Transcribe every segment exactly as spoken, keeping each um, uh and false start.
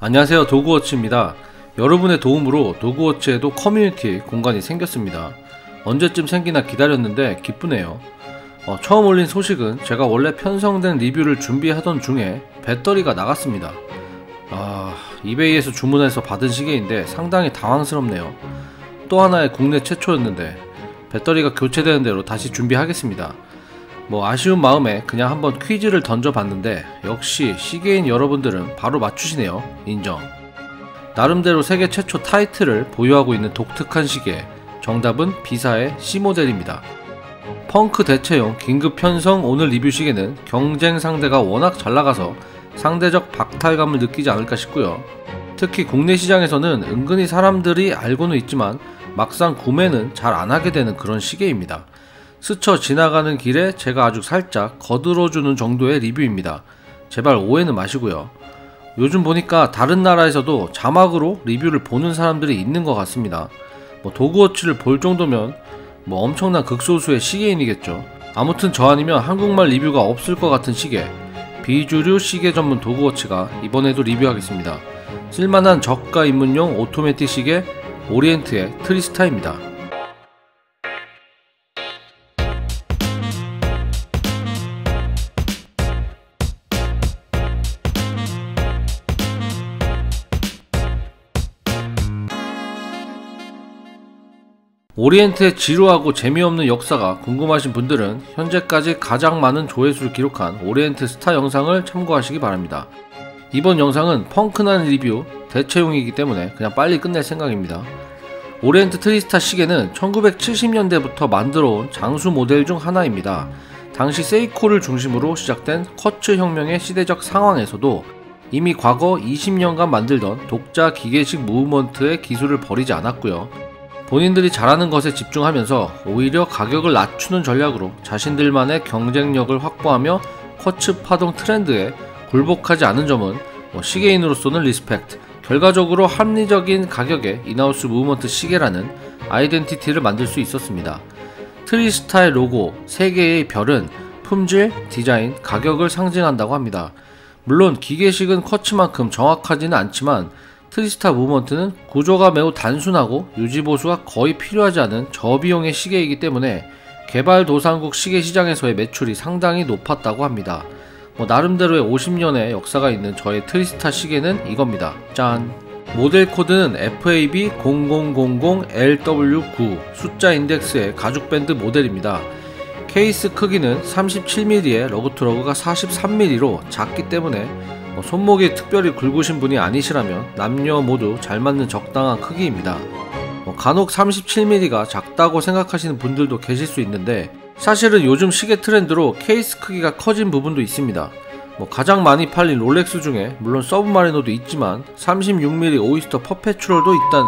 안녕하세요, 도그워치입니다. 여러분의 도움으로 도그워치에도 커뮤니티 공간이 생겼습니다. 언제쯤 생기나 기다렸는데 기쁘네요. 어, 처음 올린 소식은 제가 원래 편성된 리뷰를 준비하던 중에 배터리가 나갔습니다. 아, 이베이에서 주문해서 받은 시계인데 상당히 당황스럽네요. 또 하나의 국내 최초였는데 배터리가 교체되는 대로 다시 준비하겠습니다. 뭐 아쉬운 마음에 그냥 한번 퀴즈를 던져봤는데 역시 시계인 여러분들은 바로 맞추시네요. 인정. 나름대로 세계 최초 타이틀을 보유하고 있는 독특한 시계, 정답은 비사의 C모델입니다. 펑크 대체용 긴급 편성 오늘 리뷰 시계는 경쟁 상대가 워낙 잘나가서 상대적 박탈감을 느끼지 않을까 싶고요. 특히 국내 시장에서는 은근히 사람들이 알고는 있지만 막상 구매는 잘 안하게 되는 그런 시계입니다. 스쳐 지나가는 길에 제가 아주 살짝 거들어주는 정도의 리뷰입니다. 제발 오해는 마시고요. 요즘 보니까 다른 나라에서도 자막으로 리뷰를 보는 사람들이 있는 것 같습니다. 뭐 도그워치를 볼 정도면 뭐 엄청난 극소수의 시계인이겠죠. 아무튼 저 아니면 한국말 리뷰가 없을 것 같은 시계, 비주류 시계 전문 도그워치가 이번에도 리뷰하겠습니다. 쓸만한 저가 입문용 오토매틱 시계 오리엔트의 트리스타입니다. 오리엔트의 지루하고 재미없는 역사가 궁금하신 분들은 현재까지 가장 많은 조회수를 기록한 오리엔트 스타 영상을 참고하시기 바랍니다. 이번 영상은 펑크난 리뷰 대체용이기 때문에 그냥 빨리 끝낼 생각입니다. 오리엔트 트리스타 시계는 천구백칠십 년대부터 만들어온 장수 모델 중 하나입니다. 당시 세이코를 중심으로 시작된 쿼츠 혁명의 시대적 상황에서도 이미 과거 이십 년간 만들던 독자 기계식 무브먼트의 기술을 버리지 않았고요. 본인들이 잘하는 것에 집중하면서 오히려 가격을 낮추는 전략으로 자신들만의 경쟁력을 확보하며 쿼츠 파동 트렌드에 굴복하지 않은 점은 뭐 시계인으로서는 리스펙트. 결과적으로 합리적인 가격의 인하우스 무브먼트 시계라는 아이덴티티를 만들 수 있었습니다. 트리스타의 로고 세 개의 별은 품질, 디자인, 가격을 상징한다고 합니다. 물론 기계식은 쿼츠만큼 정확하지는 않지만 트리스타 무브먼트는 구조가 매우 단순하고 유지보수가 거의 필요하지 않은 저비용의 시계이기 때문에 개발도상국 시계 시장에서의 매출이 상당히 높았다고 합니다. 뭐 나름대로의 오십 년의 역사가 있는 저의 트리스타 시계는 이겁니다. 짠! 모델 코드는 에프 에이 비 공공공공 엘 더블유 구 숫자 인덱스의 가죽밴드 모델입니다. 케이스 크기는 삼십칠 밀리미터에 러그투러그가 사십삼 밀리미터로 작기 때문에 뭐 손목이 특별히 굵으신 분이 아니시라면 남녀 모두 잘 맞는 적당한 크기입니다. 뭐 간혹 삼십칠 밀리미터가 작다고 생각하시는 분들도 계실 수 있는데 사실은 요즘 시계 트렌드로 케이스 크기가 커진 부분도 있습니다. 뭐 가장 많이 팔린 롤렉스 중에 물론 서브마리너도 있지만 삼십육 밀리미터 오이스터 퍼페추럴도 일단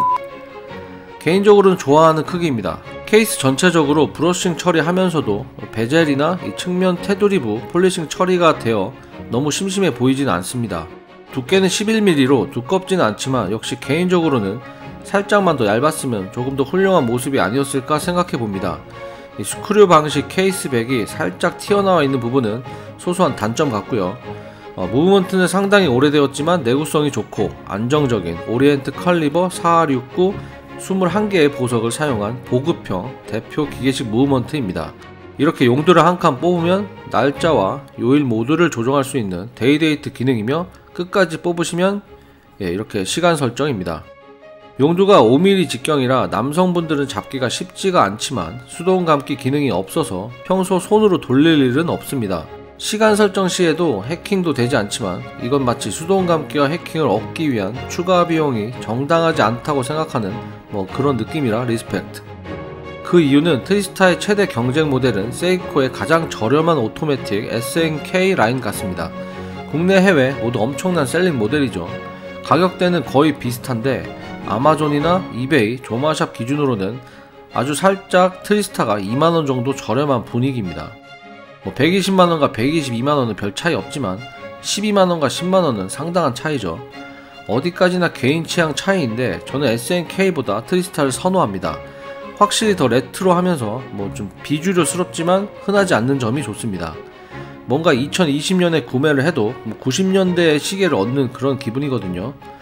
개인적으로는 좋아하는 크기입니다. 케이스 전체적으로 브러싱 처리하면서도 베젤이나 이 측면 테두리부 폴리싱 처리가 되어 너무 심심해 보이진 않습니다. 두께는 십일 밀리미터로 두껍지는 않지만 역시 개인적으로는 살짝만 더 얇았으면 조금 더 훌륭한 모습이 아니었을까 생각해봅니다. 이 스크류 방식 케이스백이 살짝 튀어나와 있는 부분은 소소한 단점 같고요. 어, 무브먼트는 상당히 오래되었지만 내구성이 좋고 안정적인 오리엔트 칼리버 사백육십구 이십일 개의 보석을 사용한 보급형 대표 기계식 무브먼트입니다. 이렇게 용도를 한 칸 뽑으면 날짜와 요일 모두를 조정할 수 있는 데이데이트 기능이며 끝까지 뽑으시면 예, 이렇게 시간 설정입니다. 용도가 오 밀리미터 직경이라 남성분들은 잡기가 쉽지가 않지만 수동 감기 기능이 없어서 평소 손으로 돌릴 일은 없습니다. 시간 설정 시에도 해킹도 되지 않지만 이건 마치 수동 감기와 해킹을 얻기 위한 추가 비용이 정당하지 않다고 생각하는 뭐 그런 느낌이라 리스펙트. 그 이유는 트리스타의 최대 경쟁 모델은 세이코의 가장 저렴한 오토매틱 에스 엔 케이 라인 같습니다. 국내 해외 모두 엄청난 셀링 모델이죠. 가격대는 거의 비슷한데 아마존이나 이베이, 조마샵 기준으로는 아주 살짝 트리스타가 이만 원 정도 저렴한 분위기입니다. 뭐 백이십만 원과 백이십이만 원은 별 차이 없지만 십이만 원과 십만 원은 상당한 차이죠. 어디까지나 개인 취향 차이인데 저는 에스 엔 케이보다 트리스타를 선호합니다. 확실히 더 레트로하면서 뭐 좀 비주류스럽지만 흔하지 않는 점이 좋습니다. 뭔가 이천이십 년에 구매를 해도 뭐 구십 년대의 시계를 얻는 그런 기분이거든요.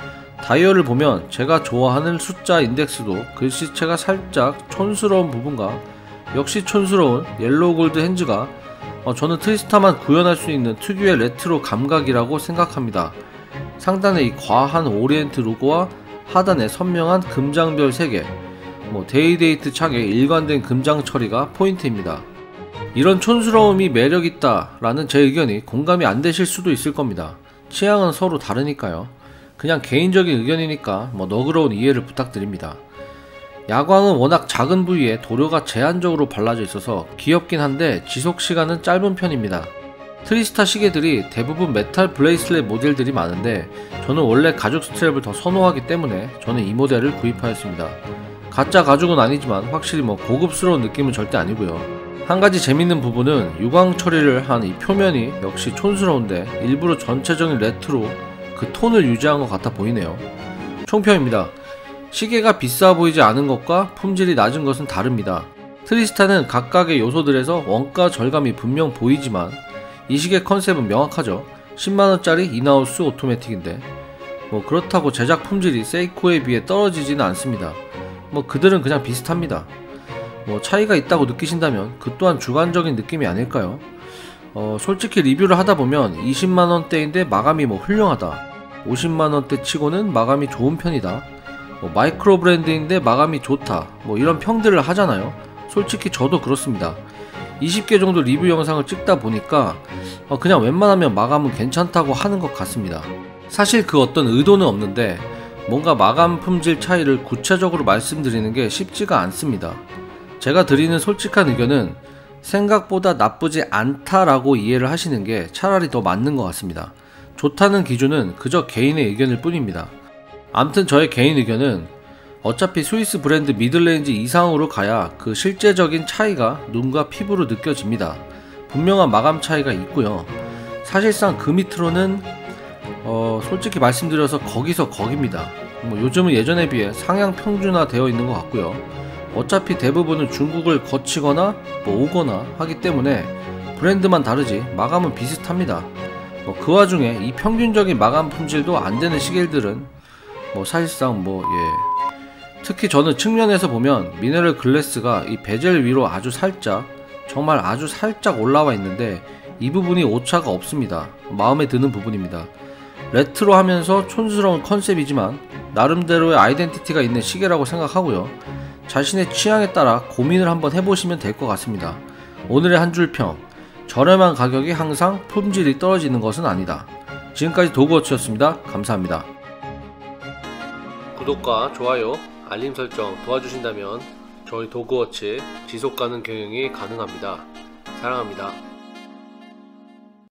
다이얼을 보면 제가 좋아하는 숫자 인덱스도 글씨체가 살짝 촌스러운 부분과 역시 촌스러운 옐로우 골드 핸즈가 어, 저는 트리스타만 구현할 수 있는 특유의 레트로 감각이라고 생각합니다. 상단에 이 과한 오리엔트 로고와 하단에 선명한 금장별 세 개, 뭐 데이데이트 창의 일관된 금장 처리가 포인트입니다. 이런 촌스러움이 매력있다 라는 제 의견이 공감이 안 되실 수도 있을 겁니다. 취향은 서로 다르니까요. 그냥 개인적인 의견이니까 뭐 너그러운 이해를 부탁드립니다. 야광은 워낙 작은 부위에 도료가 제한적으로 발라져 있어서 귀엽긴 한데 지속시간은 짧은 편입니다. 트리스타 시계들이 대부분 메탈 브레이슬렛 모델들이 많은데 저는 원래 가죽 스트랩을 더 선호하기 때문에 저는 이 모델을 구입하였습니다. 가짜 가죽은 아니지만 확실히 뭐 고급스러운 느낌은 절대 아니고요. 한가지 재밌는 부분은 유광 처리를 한 이 표면이 역시 촌스러운데 일부러 전체적인 레트로 그 톤을 유지한 것 같아 보이네요. 총평입니다. 시계가 비싸 보이지 않은 것과 품질이 낮은 것은 다릅니다. 트리스타는 각각의 요소들에서 원가 절감이 분명 보이지만 이 시계 컨셉은 명확하죠. 십만원짜리 인하우스 오토매틱인데 뭐 그렇다고 제작 품질이 세이코에 비해 떨어지지는 않습니다. 뭐 그들은 그냥 비슷합니다. 뭐 차이가 있다고 느끼신다면 그 또한 주관적인 느낌이 아닐까요? 어 솔직히 리뷰를 하다보면 이십만원대인데 마감이 뭐 훌륭하다, 오십만원대 치고는 마감이 좋은 편이다, 뭐 마이크로 브랜드인데 마감이 좋다, 뭐 이런 평들을 하잖아요. 솔직히 저도 그렇습니다. 이십 개 정도 리뷰 영상을 찍다 보니까 어 그냥 웬만하면 마감은 괜찮다고 하는 것 같습니다. 사실 그 어떤 의도는 없는데 뭔가 마감 품질 차이를 구체적으로 말씀드리는 게 쉽지가 않습니다. 제가 드리는 솔직한 의견은 생각보다 나쁘지 않다라고 이해를 하시는 게 차라리 더 맞는 것 같습니다. 좋다는 기준은 그저 개인의 의견일 뿐입니다. 암튼 저의 개인 의견은 어차피 스위스 브랜드 미들레인지 이상으로 가야 그 실제적인 차이가 눈과 피부로 느껴집니다. 분명한 마감 차이가 있고요. 사실상 그 밑으로는 어 솔직히 말씀드려서 거기서 거깁니다. 뭐 요즘은 예전에 비해 상향 평준화 되어 있는 것 같고요. 어차피 대부분은 중국을 거치거나 뭐 오거나 하기 때문에 브랜드만 다르지 마감은 비슷합니다. 뭐 그 와중에 이 평균적인 마감 품질도 안되는 시계들은 뭐 사실상 뭐 예 특히 저는 측면에서 보면 미네랄 글래스가 이 베젤 위로 아주 살짝, 정말 아주 살짝 올라와 있는데 이 부분이 오차가 없습니다. 마음에 드는 부분입니다. 레트로 하면서 촌스러운 컨셉이지만 나름대로의 아이덴티티가 있는 시계라고 생각하고요. 자신의 취향에 따라 고민을 한번 해보시면 될 것 같습니다. 오늘의 한 줄 평, 저렴한 가격이 항상 품질이 떨어지는 것은 아니다. 지금까지 도그워치였습니다. 감사합니다. 구독과 좋아요, 알림 설정 도와주신다면 저희 도그워치 지속가능 경영이 가능합니다. 사랑합니다.